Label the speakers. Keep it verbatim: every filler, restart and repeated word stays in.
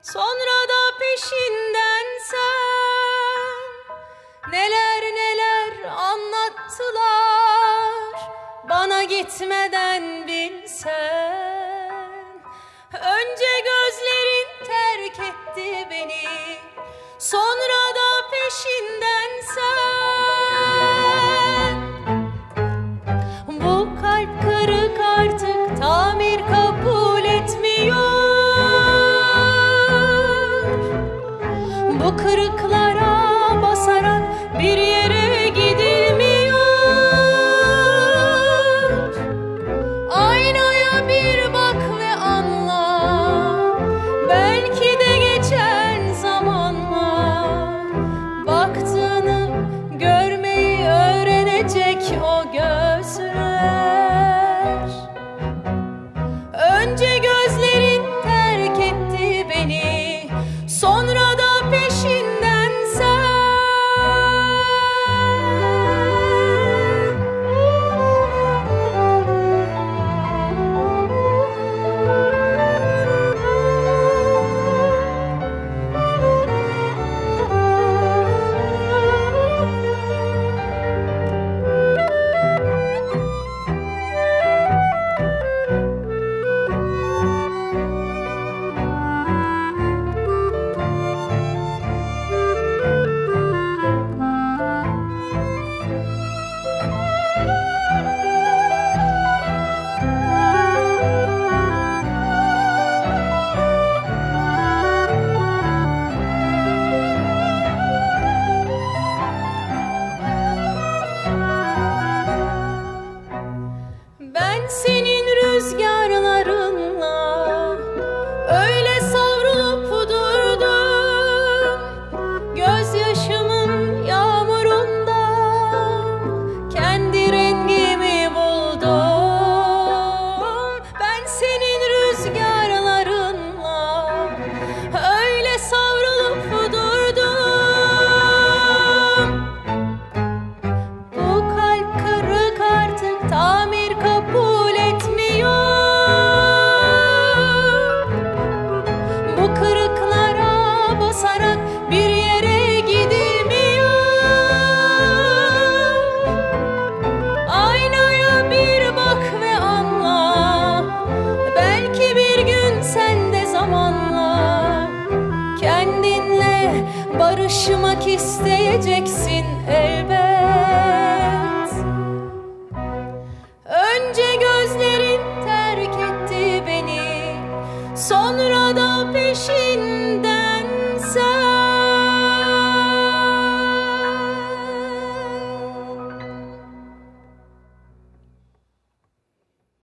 Speaker 1: Sonra da peşinden sen neler neler anlattılar bana gitmeden bilsen. Önce gözlerin terk etti beni, sonra da peşinden sen. Bu kalp kırık artık tamir kabul etmiyor. Bu kırıklara basarak bir yere gidilmiyor. Aynaya bir bak ve anla, belki de geçen zamanla baktığını görmeyi öğrenecek o gözler. Önce gözlerin terk etti beni, sonra da peşinden sen. Ben senin rüzgarlarınla öyle savrulup durdum, gözyaşımın yağmurunda kendi rengimi buldum. Ben senin rüzgarlarınla öyle savrulup durdum. Bu kalp kırık artık tamir kabul etmiyor. Bu kırıklara basarak bir yere gidilmiyor. Aynaya bir bak ve anla, belki bir gün sen de zamanla kendinle barışmak isteyeceksin elbet. Önce gözlerin terk etti beni, sonra da peşinden